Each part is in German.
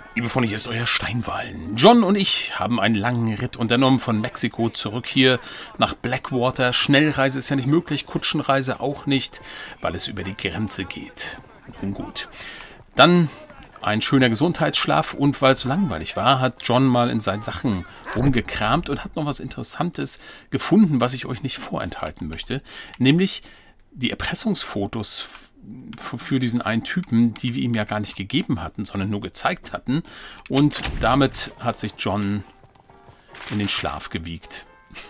Liebe Freunde, hier ist euer Steinwallen. John und ich haben einen langen Ritt unternommen von Mexiko zurück hier nach Blackwater. Schnellreise ist ja nicht möglich, Kutschenreise auch nicht, weil es über die Grenze geht. Nun gut. Dann ein schöner Gesundheitsschlaf und weil es so langweilig war, hat John mal in seinen Sachen rumgekramt und hat noch was Interessantes gefunden, was ich euch nicht vorenthalten möchte. Nämlich die Erpressungsfotos für diesen einen Typen, die wir ihm ja gar nicht gegeben hatten, sondern nur gezeigt hatten. Und damit hat sich John in den Schlaf gewiegt.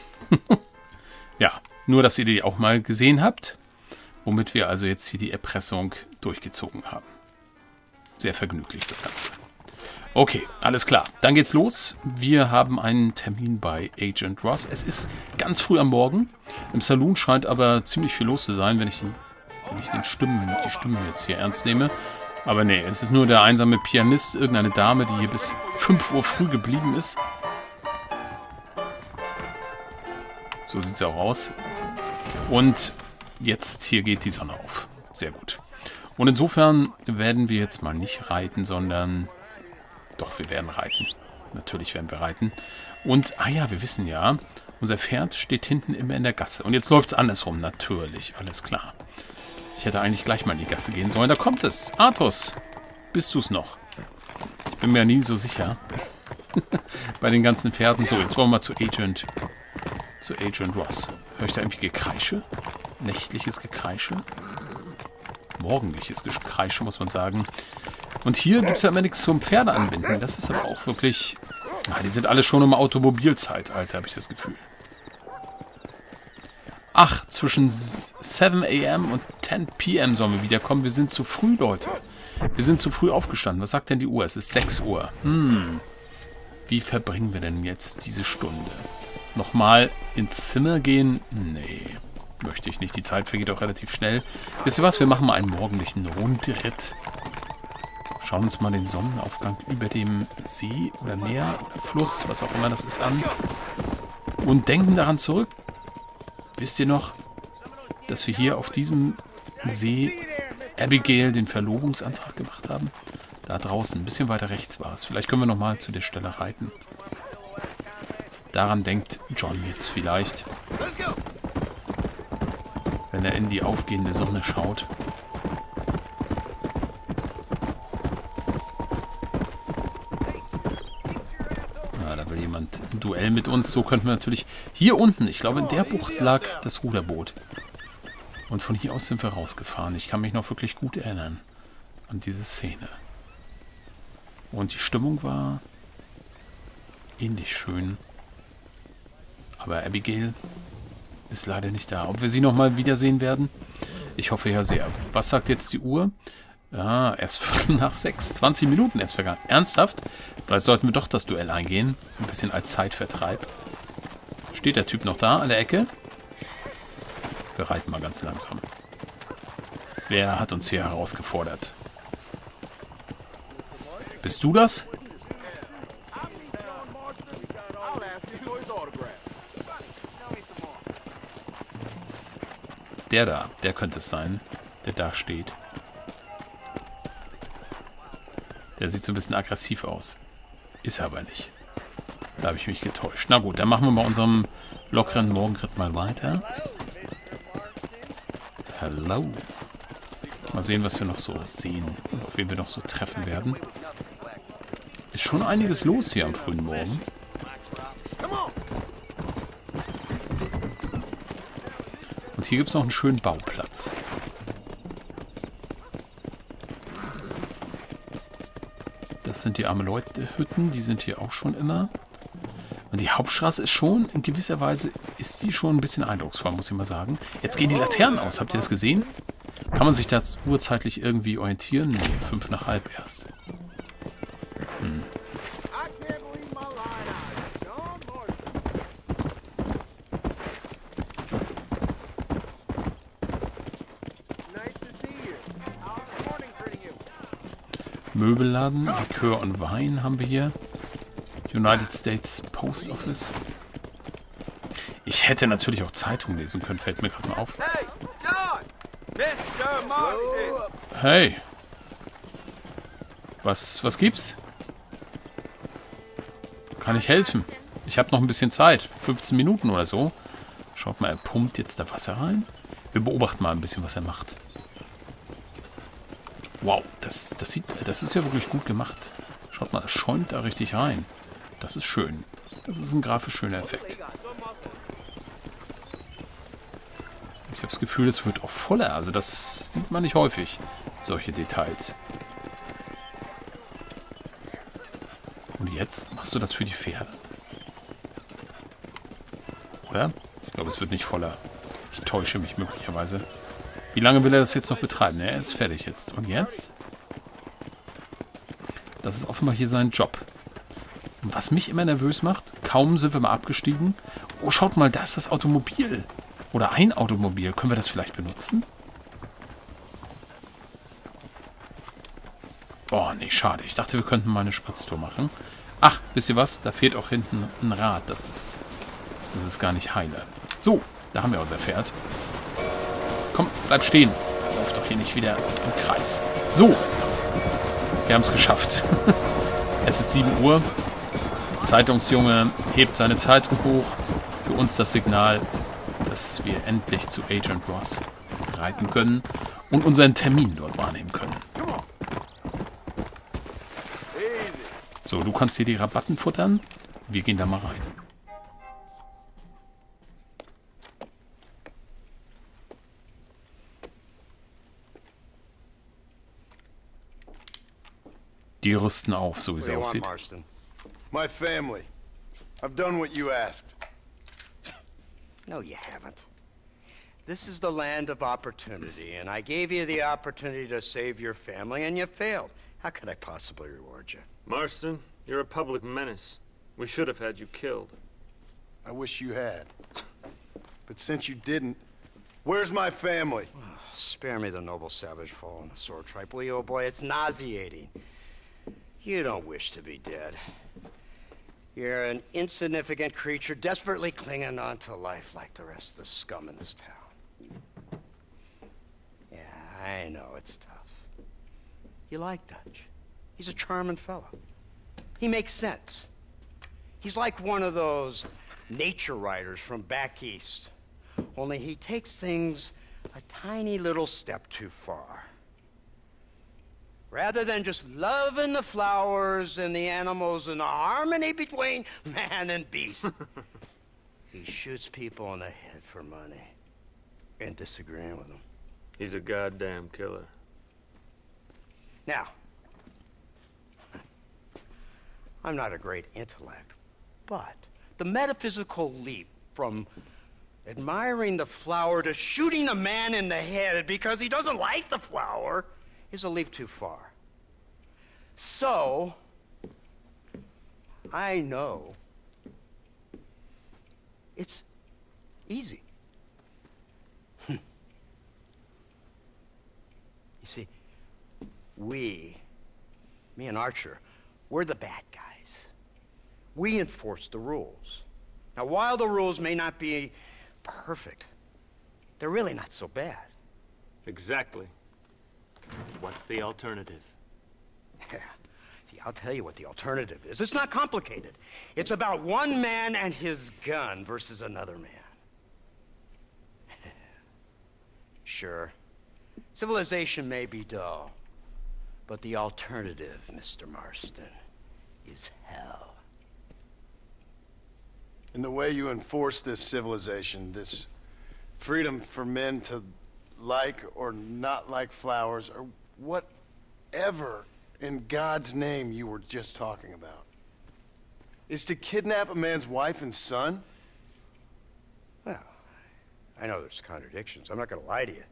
Ja, nur, dass ihr die auch mal gesehen habt, womit wir also jetzt hier die Erpressung durchgezogen haben. Sehr vergnüglich das Ganze. Okay, alles klar. Dann geht's los. Wir haben einen Termin bei Agent Ross. Es ist ganz früh am Morgen. Im Saloon scheint aber ziemlich viel los zu sein, wenn ich die Stimmen jetzt hier ernst nehme. Aber nee, es ist nur der einsame Pianist, irgendeine Dame, die hier bis 5 Uhr früh geblieben ist. So sieht es ja auch aus. Und jetzt hier geht die Sonne auf. Sehr gut. Und insofern werden wir jetzt mal nicht reiten, sondern... Doch, wir werden reiten. Natürlich werden wir reiten. Und, ja, wir wissen ja, unser Pferd steht hinten immer in der Gasse. Und jetzt läuft es andersrum, natürlich, alles klar. Ich hätte eigentlich gleich mal in die Gasse gehen sollen. Da kommt es. Artus, bist du es noch? Ich bin mir ja nie so sicher. Bei den ganzen Pferden. So, jetzt wollen wir mal zu Agent Ross. Höre ich da irgendwie Gekreische? Nächtliches Gekreische? Morgendliches Gekreische, muss man sagen. Und hier gibt es ja immer nichts zum Pferde anbinden. Das ist aber auch wirklich... die sind alle schon im Automobilzeitalter, habe ich das Gefühl. Ach, zwischen 7 AM und 10 PM sollen wir wiederkommen. Wir sind zu früh, Leute. Wir sind zu früh aufgestanden. Was sagt denn die Uhr? Es ist 6 Uhr. Wie verbringen wir denn jetzt diese Stunde? Nochmal ins Zimmer gehen? Nee, möchte ich nicht. Die Zeit vergeht auch relativ schnell. Wisst ihr was? Wir machen mal einen morgendlichen Rundritt. Schauen uns mal den Sonnenaufgang über dem See oder Meer oder Fluss, was auch immer das ist, an. Und denken daran zurück. Wisst ihr noch, dass wir hier auf diesem See Abigail den Verlobungsantrag gemacht haben? Da draußen, ein bisschen weiter rechts war es. Vielleicht können wir nochmal zu der Stelle reiten. Daran denkt John jetzt vielleicht, wenn er in die aufgehende Sonne schaut. Da will jemand ein Duell mit uns. So könnten wir natürlich... Hier unten, ich glaube in der Bucht lag das Ruderboot. Und von hier aus sind wir rausgefahren. Ich kann mich noch wirklich gut erinnern an diese Szene. Und die Stimmung war ähnlich schön. Aber Abigail ist leider nicht da. Ob wir sie nochmal wiedersehen werden? Ich hoffe ja sehr. Was sagt jetzt die Uhr? Ja, erst 5:45. 20 Minuten erst vergangen. Ernsthaft? Vielleicht sollten wir doch das Duell eingehen. So ein bisschen als Zeitvertreib. Steht der Typ noch da an der Ecke? Wir reiten mal ganz langsam. Wer hat uns hier herausgefordert? Bist du das? Der könnte es sein, der da steht. Der sieht so ein bisschen aggressiv aus. Ist er aber nicht. Da habe ich mich getäuscht. Na gut, dann machen wir bei unserem lockeren Morgenritt mal weiter. Hallo. Mal sehen, was wir noch so sehen und auf wen wir noch so treffen werden. Ist schon einiges los hier am frühen Morgen. Und hier gibt es noch einen schönen Bauplatz. Das sind die Arme-Leute-Hütten, die sind hier auch schon immer. Und die Hauptstraße ist schon, in gewisser Weise, ist die schon ein bisschen eindrucksvoll, muss ich mal sagen. Jetzt gehen die Laternen aus, habt ihr das gesehen? Kann man sich da urzeitlich irgendwie orientieren? Nee, 5:05 erst. Möbelladen, Likör und Wein haben wir hier. United States Post Office. Ich hätte natürlich auch Zeitung lesen können, fällt mir gerade mal auf. Hey! Was gibt's? kann ich helfen? Ich habe noch ein bisschen Zeit. 15 Minuten oder so. Schaut mal, er pumpt jetzt da Wasser rein. Wir beobachten mal ein bisschen, was er macht. Wow, das ist ja wirklich gut gemacht. Schaut mal, das schäumt da richtig rein. Das ist schön. Das ist ein grafisch schöner Effekt. Ich habe das Gefühl, es wird auch voller. Also das sieht man nicht häufig, solche Details. Und jetzt machst du das für die Pferde. Oder? Ich glaube, es wird nicht voller. Ich täusche mich möglicherweise. Wie lange will er das jetzt noch betreiben? Er ist fertig jetzt. Und jetzt? Das ist offenbar hier sein Job. Und was mich immer nervös macht, kaum sind wir mal abgestiegen. Oh, schaut mal, da ist das Automobil. Oder ein Automobil. Können wir das vielleicht benutzen? Oh, nee, schade. Ich dachte, wir könnten mal eine Spritztour machen. Ach, wisst ihr was? Da fehlt auch hinten ein Rad. Das ist gar nicht heile. So, da haben wir unser Pferd. Komm, bleib stehen. Lauf doch hier nicht wieder im Kreis. So, wir haben es geschafft. Es ist 7 Uhr. Der Zeitungsjunge hebt seine Zeitung hoch. Für uns das Signal, dass wir endlich zu Agent Ross reiten können und unseren Termin dort wahrnehmen können. So, du kannst hier die Rabatten futtern. Wir gehen da mal rein. Die rüsten auf, so wie es aussieht. My family. I've done what you asked. No, you haven't. This is the land of opportunity, and I gave you the opportunity to save your family, and you failed. How could I possibly reward you? Marston, you're a public menace. We should have had you killed. I wish you had. But since you didn't, where's my family? Oh, spare me the noble savage fall on the sword tripe, will you, old boy? It's nauseating. You don't wish to be dead. You're an insignificant creature desperately clinging on to life like the rest of the scum in this town. Yeah, I know it's tough. You like Dutch. He's a charming fellow. He makes sense. He's like one of those nature writers from back east. Only he takes things a tiny little step too far. Rather than just loving the flowers and the animals and the harmony between man and beast, he shoots people in the head for money and disagreeing with them. He's a goddamn killer. Now, I'm not a great intellect, but the metaphysical leap from admiring the flower to shooting a man in the head because he doesn't like the flower is a leap too far. So, I know it's easy. You see, me and Archer, we're the bad guys. We enforce the rules. Now, while the rules may not be perfect, they're really not so bad. Exactly. What's the alternative? Yeah. See, I'll tell you what the alternative is. It's not complicated. It's about one man and his gun versus another man. Sure, civilization may be dull, but the alternative, Mr. Marston, is hell. In the way you enforce this civilization, this freedom for men to like or not like flowers, or whatever in God's name you were just talking about, is to kidnap a man's wife and son? Well, I know there's contradictions. I'm not going to lie to you.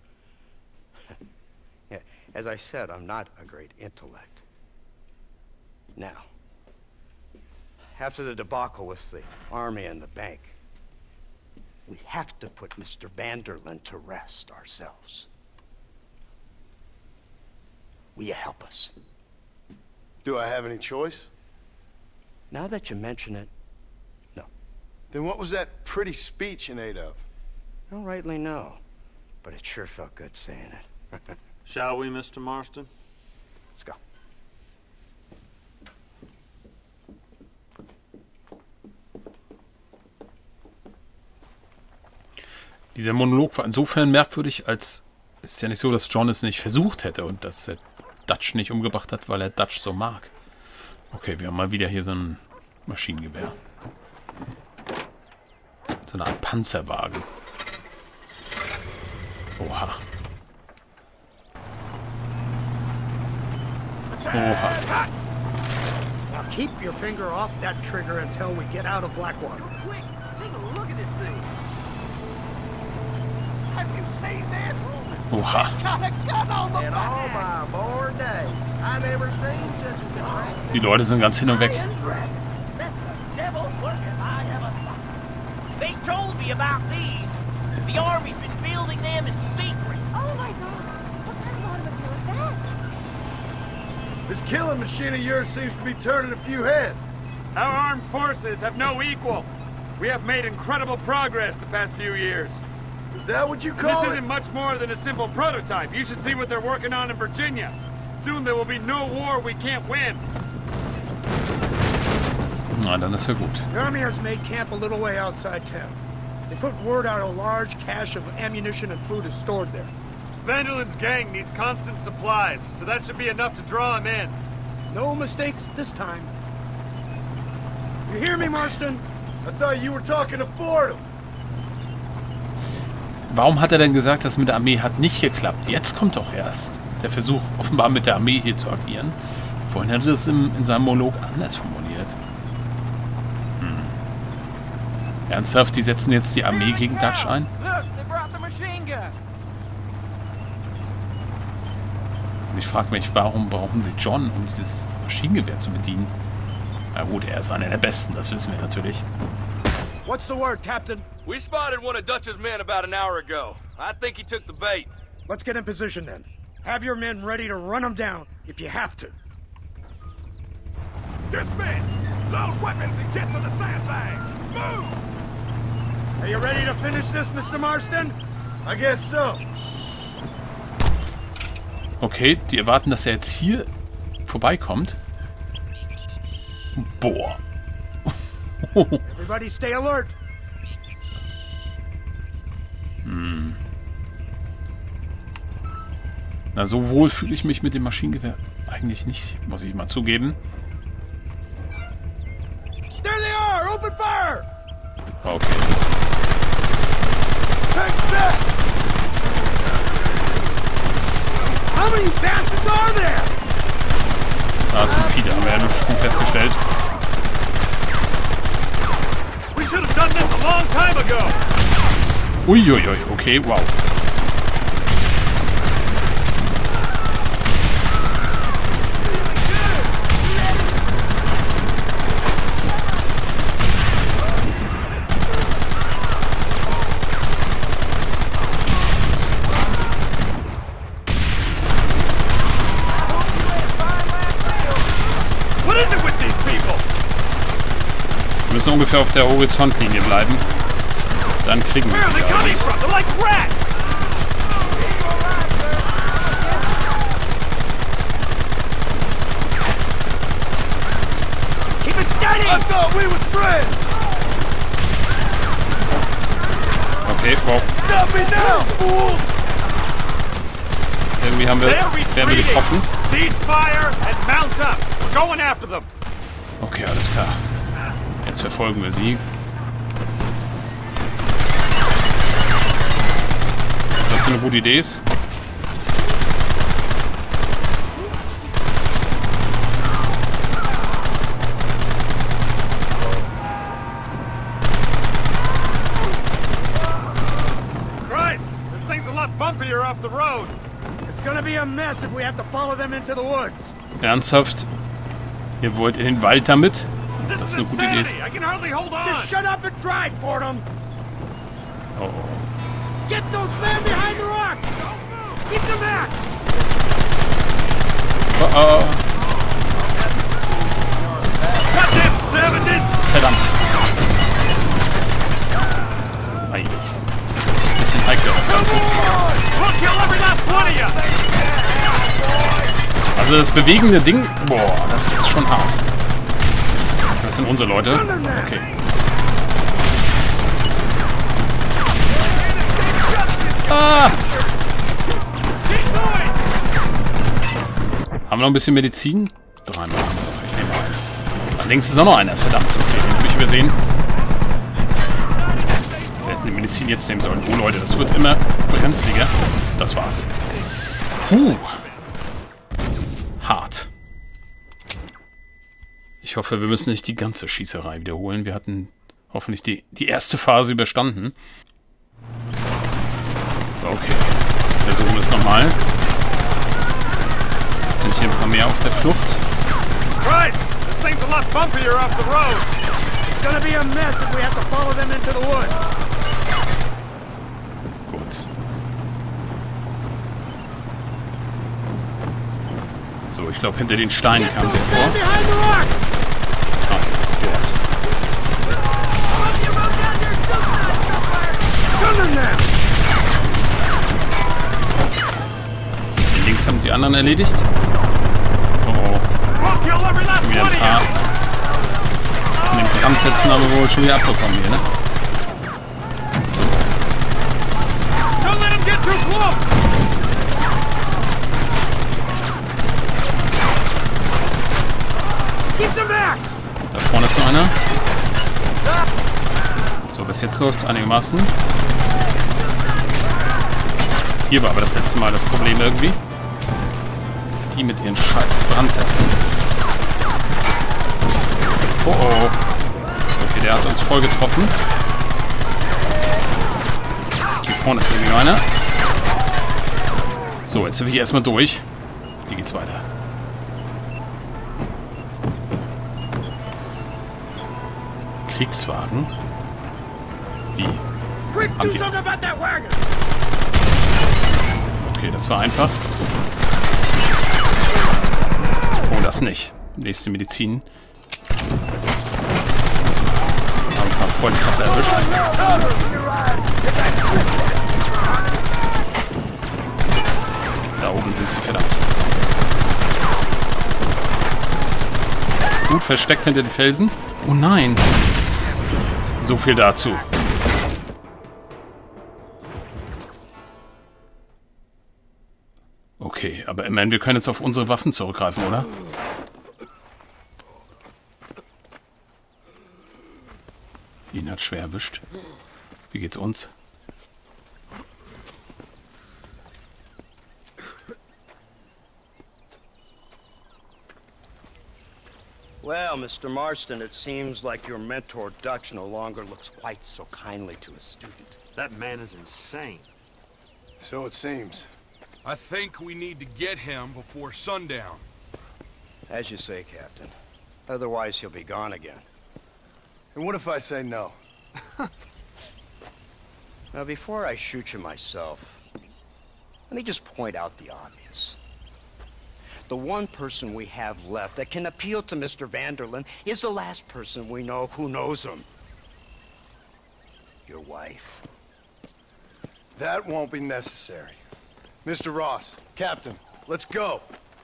Yeah, as I said, I'm not a great intellect. Now, after the debacle with the army and the bank, we have to put Mr. Vanderlyn to rest ourselves. Will you help us? Do I have any choice? Now that you mention it, no. Then what was that pretty speech in aid of? I don't rightly know, but it sure felt good saying it. Shall we, Mr. Marston? Let's go. Dieser Monolog war insofern merkwürdig, als es ist ja nicht so, dass John es nicht versucht hätte und dass er Dutch nicht umgebracht hat, weil er Dutch so mag. Okay, wir haben mal wieder hier so ein Maschinengewehr. So eine Art Panzerwagen. Oha. Oha. Now keep your finger off that trigger until we get out of Blackwater. Quick, take a look at this thing. Have you seen this? Oha. It's got a gun on the back. My born day. I never seen such a thing. Die Leute sind ganz hin und weg. That's the devil's working. I have a son. They told me about these. The army's been building them in secret. Oh my god! What kind of automobile is that? This killing machine of yours seems to be turning a few heads. Our armed forces have no equal. We have made incredible progress the past few years. Is that what you call This it? isn't much more than a simple prototype. You should see what they're working on in Virginia. Soon there will be no war we can't win. Na, dann ist ja gut. The Army has made camp a little way outside town. They put word out a large cache of ammunition and food is stored there. Vanderland's gang needs constant supplies, so that should be enough to draw him in. No mistakes this time. You hear me, Marston? I thought you were talking to Fordham. Warum hat er denn gesagt, das mit der Armee hat nicht geklappt? Jetzt kommt doch erst der Versuch, offenbar mit der Armee hier zu agieren. Vorhin hat er das in seinem Monolog anders formuliert. Ernsthaft, die setzen jetzt die Armee gegen Dutch ein? Look, they brought the machine gun. Und ich frage mich, warum brauchen sie John, um dieses Maschinengewehr zu bedienen? Na gut, er ist einer der Besten, das wissen wir natürlich. What's the word, Captain? We spotted one of Dutch's men about an hour ago. I think he took the bait. Let's get in position then. Have your men ready to run them down if you have to. Dismiss! Load weapons and get to the sandbags! Move! Are you ready to finish this, Mr. Marston? I guess so. Okay, die erwarten, dass er jetzt hier vorbeikommt. Boah. Everybody stay alert. Na, so wohl fühle ich mich mit dem Maschinengewehr eigentlich nicht, muss ich mal zugeben. There they are! Open fire! Okay. Take that! How many bastards are there? Da sind viele, haben wir ja schon festgestellt. We should have done this a long time ago. Uiuiui, okay, wow. What is it with these people? Wir müssen ungefähr auf der Horizontlinie bleiben. Dann kriegen wir Where are sie they coming eigentlich. from? They're like rats! Keep it steady. I thought we was friends! Okay, wow. Stop me now, fool! Irgendwie werden wir getroffen. Cease fire and mount up. We're going after them. Okay, alles klar. Jetzt verfolgen wir sie. Was so eine gute Idee ist. Christ, this thing's a lot bumpier off the road. It's gonna be a mess if we have to follow them into the woods. Ernsthaft? Ihr wollt in den Wald damit? This Das is ist eine gute Idee. insanity. I can hardly hold on. Just shut up and drive, Fordham! Oh, oh. Get those men behind the rocks! Keep them back! Oh, oh. Goddamn savages! Verdammt. Ei. Das ist ein bisschen heikel, das Ganze. We'll kill every last one of you! Also das bewegende Ding, boah, das ist schon hart. Das sind unsere Leute. Okay. Ah! Haben wir noch ein bisschen Medizin? 3 Mal. Ich nehme 1. Da links ist auch noch einer. Verdammt. Okay, den habe ich übersehen. Wir hätten die Medizin jetzt nehmen sollen. Oh Leute, das wird immer brenzliger. Das war's. Hart. Ich hoffe, wir müssen nicht die ganze Schießerei wiederholen. Wir hatten hoffentlich die erste Phase überstanden. Okay. Versuchen wir es nochmal. Jetzt sind hier ein paar mehr auf der Flucht. Christ! This thing's a lot bumpier off the road! It's gonna be a mess if we have to follow them into the woods. Gut. So, ich glaube, hinter den Steinen kamen sie hervor. Ah, dort. Den links haben die anderen erledigt. Oh oh. Schon wieder ein paar. Von den Brandsätzen haben wir wohl schon wieder abbekommen hier, ne? So. Don't let him get too close! Da vorne ist noch einer. So, bis jetzt läuft es einigermaßen. Hier war aber das letzte Mal das Problem irgendwie. Die mit ihren scheiß Brandsätzen. Oh oh. Okay, der hat uns voll getroffen. Hier vorne ist irgendwie einer. So, jetzt sind wir hier erstmal durch. Wie geht's weiter? Kriegswagen? Wie? Haben die... Okay, das war einfach. Oh, das nicht. Nächste Medizin. Haben ein paar Volltreffer erwischt. Da oben sind sie, verdammt. Gut versteckt hinter den Felsen. Oh nein. So viel dazu. Okay, aber immerhin, wir können jetzt auf unsere Waffen zurückgreifen, oder? Ihn hat schwer erwischt. Wie geht's uns? Well, Mr. Marston, it seems like your mentor Dutch no longer looks quite so kindly to his student. That man is insane. So it seems. I think we need to get him before sundown. As you say, Captain. Otherwise, he'll be gone again. And what if I say no? Now, before I shoot you myself, let me just point out the obvious. The one person we have left that can appeal to Mr. Vanderlyn is the last person we know who knows him. Your wife. That won't be necessary. Mr. Ross, Captain, let's go.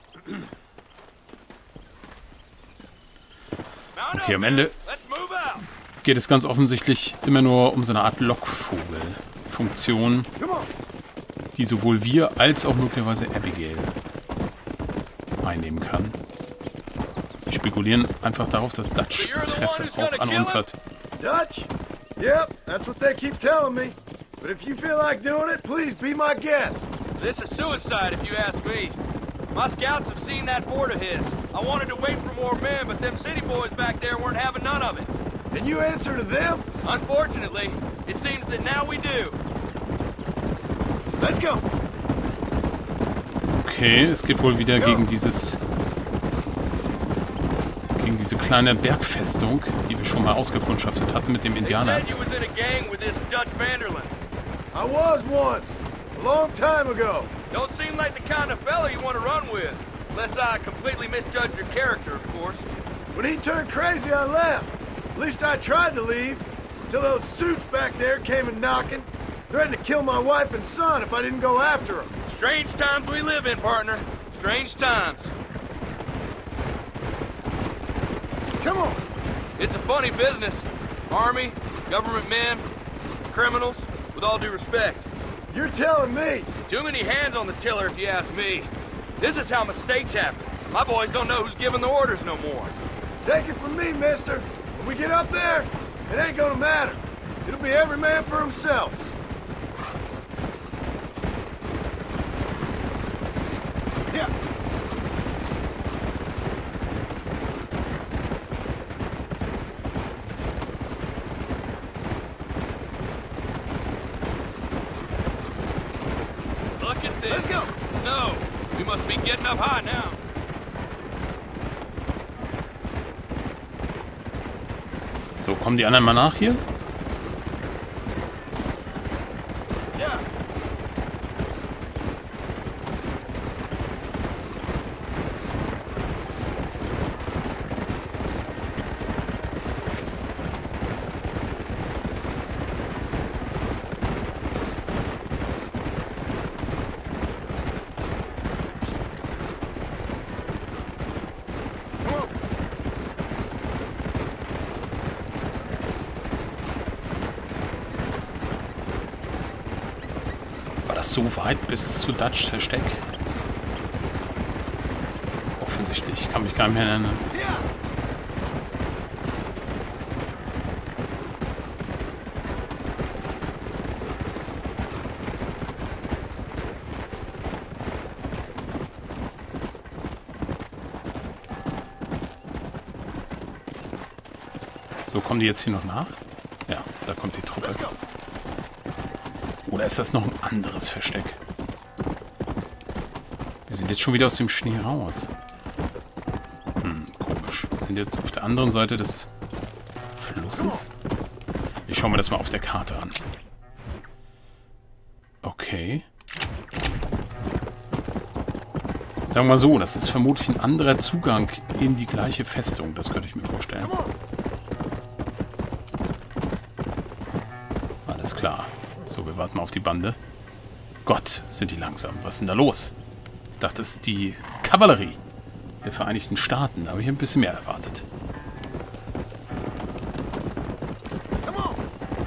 Okay, am Ende geht es ganz offensichtlich immer nur um so eine Art Lockvogel-Funktion, die sowohl wir als auch möglicherweise Abigail einnehmen kann. Die spekulieren einfach darauf, dass Dutch Interesse auch an uns hat. Dutch? Yep, that's what they keep telling me. But if you feel like doing it, please be my guest. This is suicide, if you ask me. My scouts have seen that fort of his. I wanted to wait for more men, but them city boys back there weren't having none of it. And you answer to them? Unfortunately, it seems that now we do. Let's go. Okay, es geht wohl wieder gegen diese kleine Bergfestung, die wir schon mal ausgekundschaftet hatten mit dem Indianer. I was once. A long time ago. Don't seem like the kind of fella you want to run with. Unless I completely misjudge your character, of course. When he turned crazy, I left. At least I tried to leave. Until those suits back there came and knocking. Threatened to kill my wife and son if I didn't go after them. Strange times we live in, partner. Strange times. Come on. It's a funny business. Army, government men, criminals, with all due respect. You're telling me. Too many hands on the tiller, if you ask me. This is how mistakes happen. My boys don't know who's giving the orders no more. Take it from me, mister. When we get up there, it ain't gonna matter. It'll be every man for himself. Yeah. Look at this. Let's go. No, we must be getting up high now. So, kommen die anderen mal nach hier? Yeah. Come on. War das so weit bis zu Dutchs Versteck? Offensichtlich. Ich kann mich gar nicht mehr erinnern. Yeah. So, kommen die jetzt hier noch nach? Ja, da kommt die Truppe. Let's go. Oder ist das noch ein anderes Versteck? Wir sind jetzt schon wieder aus dem Schnee raus. Komisch. Wir sind jetzt auf der anderen Seite des Flusses. Ich schaue mir das mal auf der Karte an. Okay. Sagen wir mal so, das ist vermutlich ein anderer Zugang in die gleiche Festung. Das könnte ich mir vorstellen. Alles klar. So, wir warten mal auf die Bande. Gott, sind die langsam. Was ist denn da los? Ich dachte, es ist die Kavallerie der Vereinigten Staaten. Da habe ich ein bisschen mehr erwartet. Come on.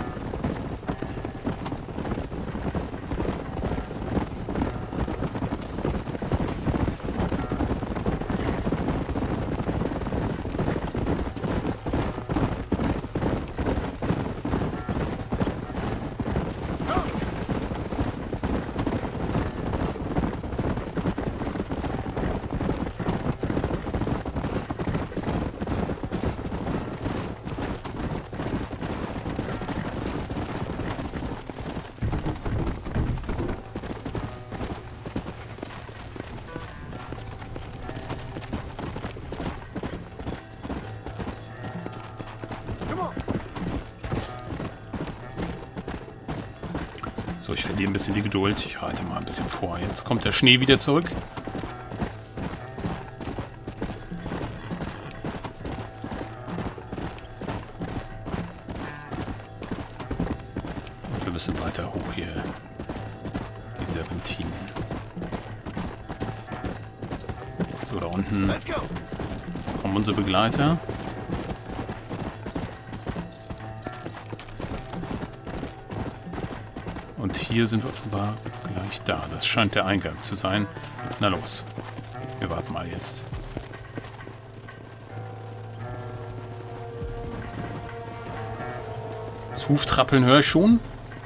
So, ich verliere ein bisschen die Geduld. Ich reite mal ein bisschen vor. Jetzt kommt der Schnee wieder zurück. Und wir müssen weiter hoch hier. Die Serpentinen. So, da unten Let's go. kommen unsere Begleiter. Und hier sind wir offenbar gleich da. Das scheint der Eingang zu sein. Na los. Wir warten mal jetzt. Das Huftrappeln höre ich schon.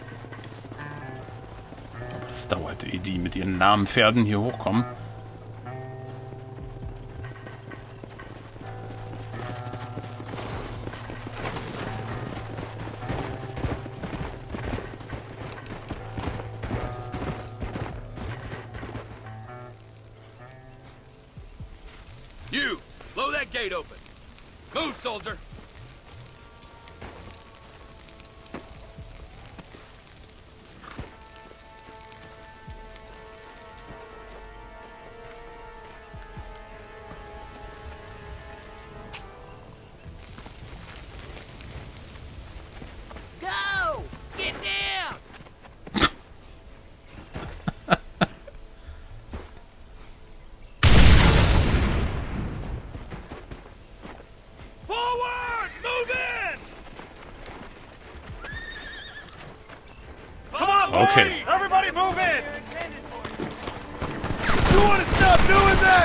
Aber das dauert, ehe die mit ihren lahmen Pferden hier hochkommen. You, blow that gate open. Move, soldier. Go! Get down! Forward! Move in! Come on, Okay. Everybody Okay, move in! You want to stop doing that?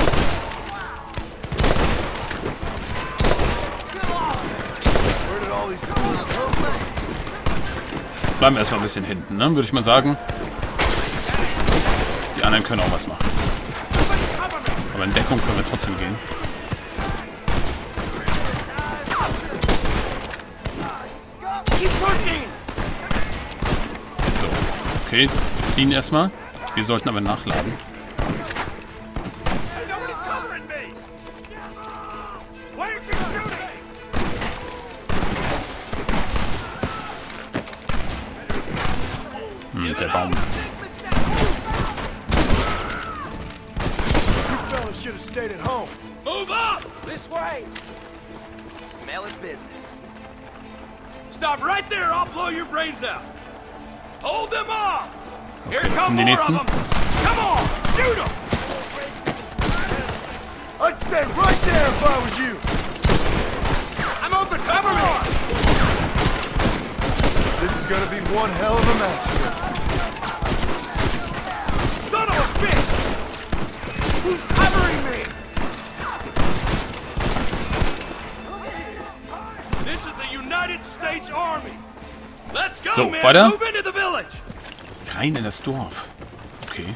Where did all these fools come from? Bleiben wir erstmal ein bisschen hinten, ne? Würde ich mal sagen. Die anderen können auch was machen. Aber in Deckung können wir trotzdem gehen. So, okay. Fliehen erstmal. Wir sollten aber nachladen. Der Baum. Should have stayed at home. Move up! This way. Smelling business. Stop right there, I'll blow your brains out. Hold them off! Here Okay, come die more nächsten. of them! Come on, shoot them! I'd stay right there if I was you. I'm open, cover me! This is gonna be one hell of a massacre. Son of a bitch! Who's covering me? This is the United States Army. Let's go, So, man! weiter. Move into the village! Rein in das Dorf. Okay.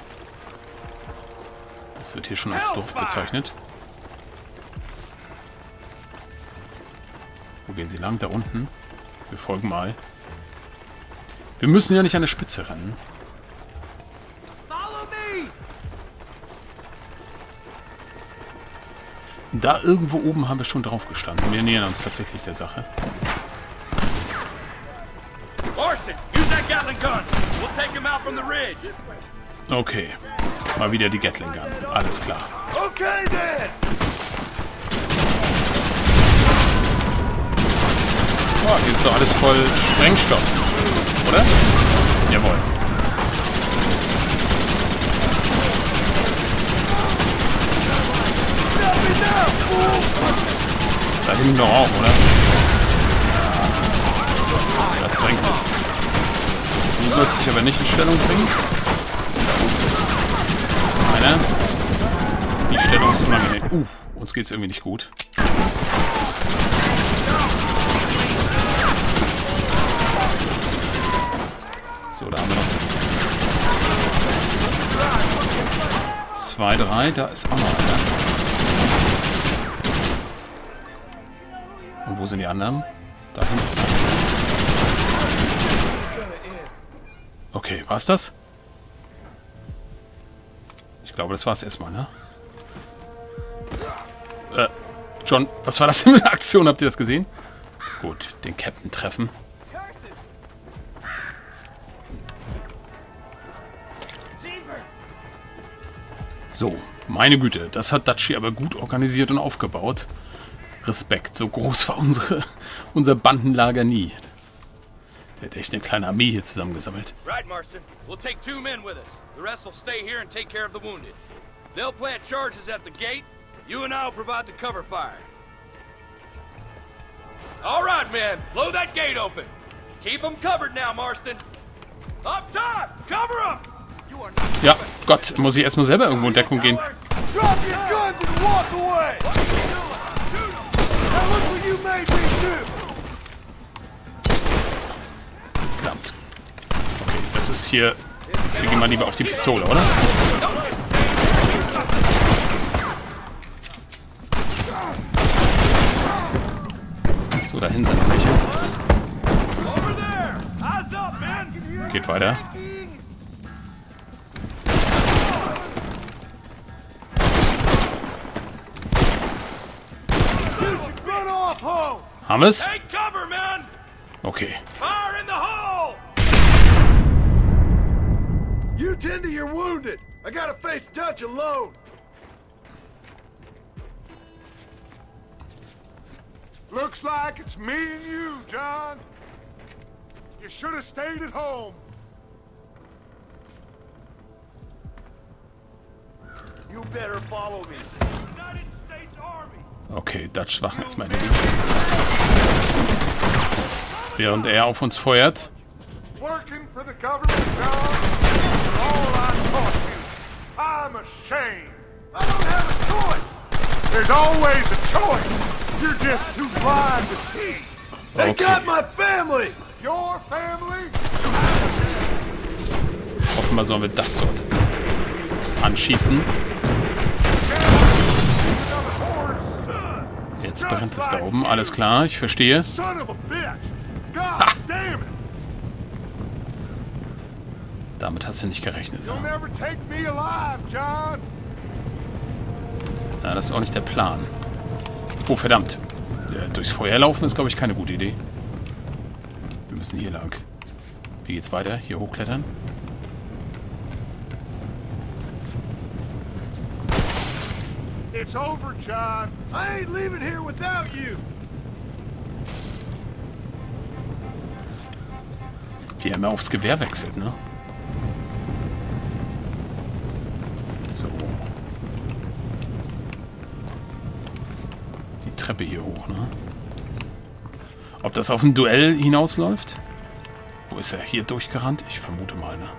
Das wird hier schon als Dorf bezeichnet. Wo gehen sie lang? Da unten. Wir folgen mal. Wir müssen ja nicht an der Spitze rennen. Follow me! Da irgendwo oben haben wir schon drauf gestanden. Wir nähern uns tatsächlich der Sache. Marston, use that Gatling gun. We'll take him out from the ridge. Okay. Mal wieder die Gatling Gun. Alles klar. Okay then. Oh, hier ist doch alles voll Sprengstoff. Oder? Jawohl. Da hinten doch auch, oder? Das bringt es. So, du sollst dich aber nicht in Stellung bringen. Da oben ist einer. Die Stellung ist unangenehm. Uns geht's irgendwie nicht gut. So, da haben wir noch 2, 3. Da ist auch noch einer. Und wo sind die anderen? Da hinten. Okay, war's das? Ich glaube, das war's erstmal, ne? John, was war das für eine Aktion? Habt ihr das gesehen? Gut, den Captain treffen. So, meine Güte, das hat Dutchy aber gut organisiert und aufgebaut. Respekt, so groß war unser Bandenlager nie. Der hat echt eine kleine Armee hier zusammengesammelt. Right, Marston. We'll take 2 men with us. The rest will stay here and take care of the wounded. They'll plant charges at the gate. You and I'll provide the cover fire. All right, men. Blow that gate open. Keep them covered now, Marston. Up top! Cover them! Ja, Gott, muss ich erstmal selber irgendwo in Deckung gehen. Drop your guns and walk away. Now look what you made me do. Verdammt. Okay, das ist hier... Wir gehen mal lieber auf die Pistole, oder? So, dahin sind welche. Geht weiter. Haben wir es? Okay. You tend to your wounded. I gotta face Dutch alone. Looks like it's me and you, John. You should have stayed at home. You better follow me. United States Army. Okay, Dutch wachen erstmal in der Gegend. Während er auf uns feuert. Working for the government, John. I'm ashamed. I don't have a choice. There's always a choice. You're just too blind to see. They Okay. got my family! Your family? Offenbar sollen wir das dort anschießen. Jetzt brennt es da oben. Alles klar, ich verstehe. Son of a bitch. God damn it. Damit hast du nicht gerechnet. You'll Ne? never take me alive, John. Ja, das ist auch nicht der Plan. Oh, verdammt. Durchs Feuer laufen ist, glaube ich, keine gute Idee. Wir müssen hier lang. Wie geht's weiter? Hier hochklettern? It's over, John. I ain't leaving here without you! Wie er immer aufs Gewehr wechselt, ne? So. Die Treppe hier hoch, ne? Ob das auf ein Duell hinausläuft? Wo ist er? Hier durchgerannt? Ich vermute mal, ne?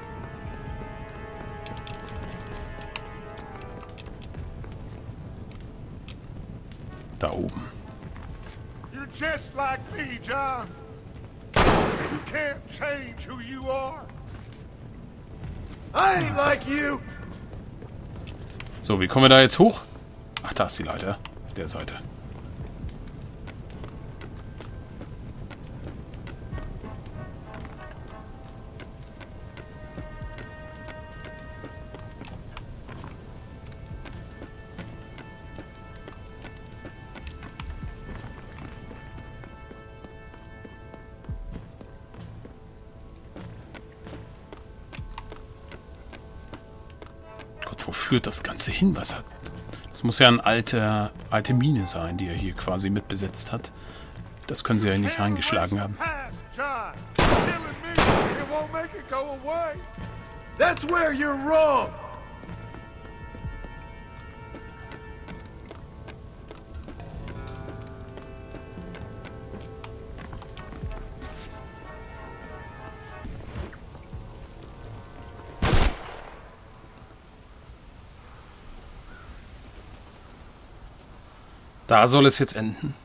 Da oben. You're just like me, John. You can't change who you are. I ain't like you! So, wie kommen wir da jetzt hoch? Ach, da ist die Leiter. Auf der Seite. Wo führt das Ganze hin? Was hat... Das muss ja eine alte Mine sein, die er hier quasi mitbesetzt hat. Das können sie ja nicht reingeschlagen haben. That's where you're wrong! Da soll es jetzt enden.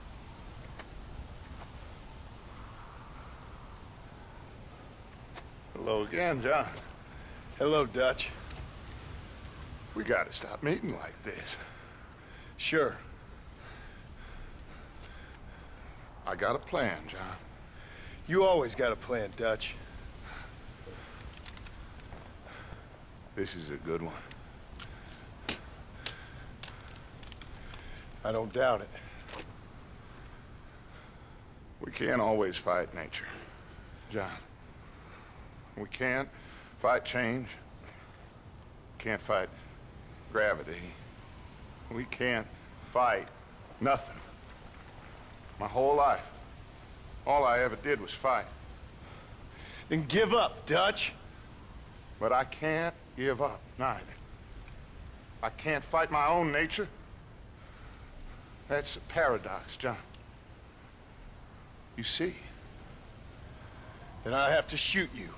Hello again, John. Hello, Dutch. We gotta stop meeting like this. Sure. I got a plan, John. You always got a plan, Dutch. This is a good one. I don't doubt it. We can't always fight nature, John. We can't fight change. Can't fight gravity. We can't fight nothing. My whole life, all I ever did was fight. Then give up, Dutch. But I can't give up, neither. I can't fight my own nature. That's a paradox, John. You see? Then I have to shoot you.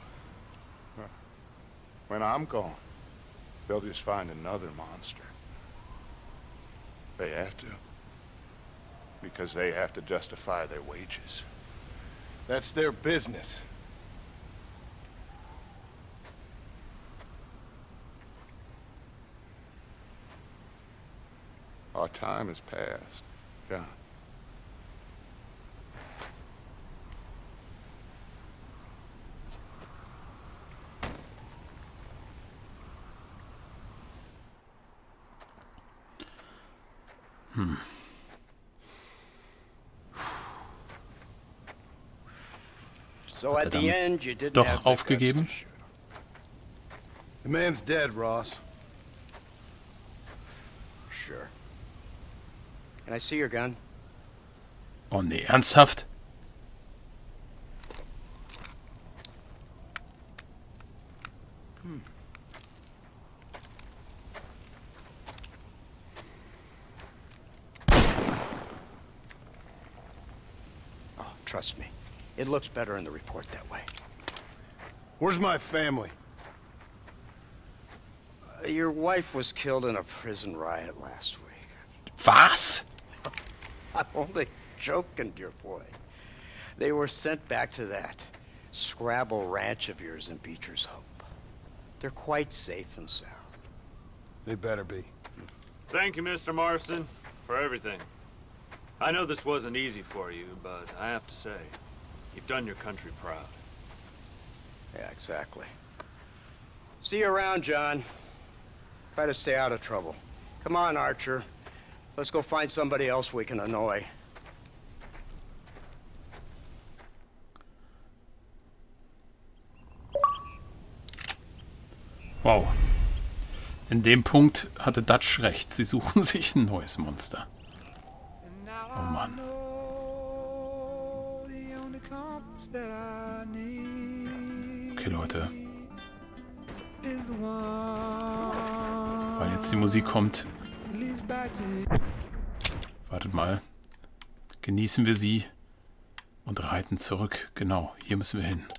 When I'm gone, they'll just find another monster. They have to. Because they have to justify their wages. That's their business. Our time has passed, John. So at the end, you didn't Doch have the guts to aufgegeben? shoot him. The man's dead, Ross. Sure. Can I see your gun? Oh nee, ernsthaft? Oh, trust me. It looks better in the report that way. Where's my family? Your wife was killed in a prison riot last week. Was? I'm only joking, dear boy. They were sent back to that Scrabble ranch of yours in Beecher's Hope. They're quite safe and sound. They better be. Thank you, Mr. Marston, for everything. I know this wasn't easy for you, but I have to say, you've done your country proud. Yeah, exactly. See you around, John. Try to stay out of trouble. Come on, Archer. Let's go find somebody else we can annoy. Wow. In dem Punkt hatte Dutch recht. Sie suchen sich ein neues Monster. Oh Mann. Okay, Leute. Weil jetzt die Musik kommt. Wartet mal. Genießen wir sie und reiten zurück. Genau, hier müssen wir hin.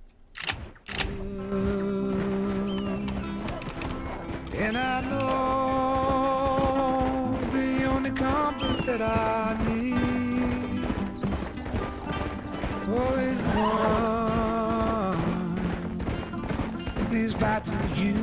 And I know the only compass that I need is the one that leads back to you.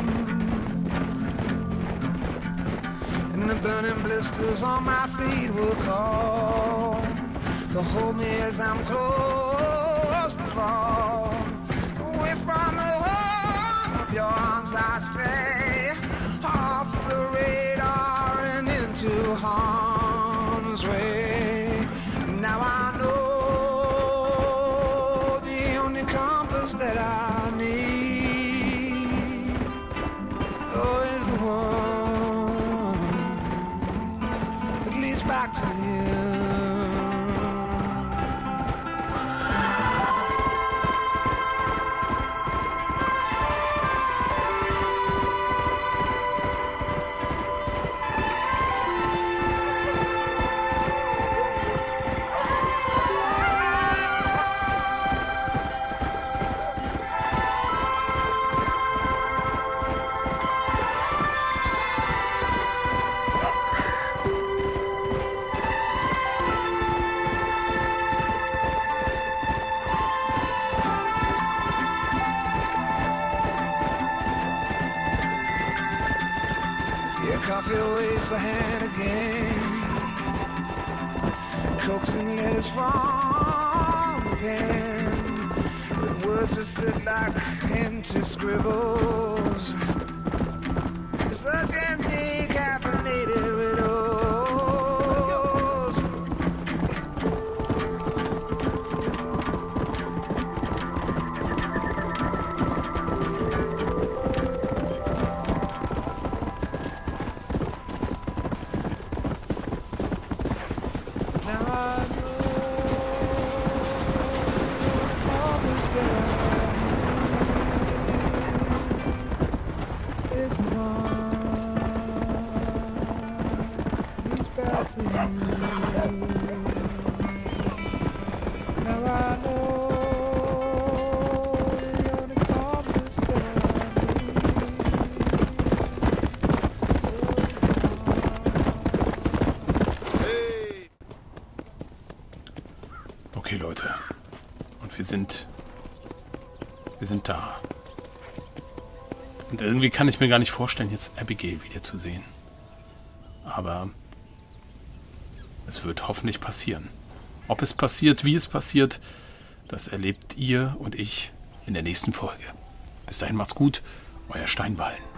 And the burning blisters on my feet will call to hold me as I'm close to fall away from the home of your arms I stray, off the radar and into harm's way. Now I know the only compass that I need is the one that leads back to you. Coffee waves the hand again, coaxing letters from the pen, but words just sit like empty scribbles, such empty caffeinated riddles. Okay, Leute. Und wir sind da. Und irgendwie kann ich mir gar nicht vorstellen, jetzt Abigail wiederzusehen. Aber es wird hoffentlich passieren. Ob es passiert, wie es passiert, das erlebt ihr und ich in der nächsten Folge. Bis dahin macht's gut, euer Steinballen.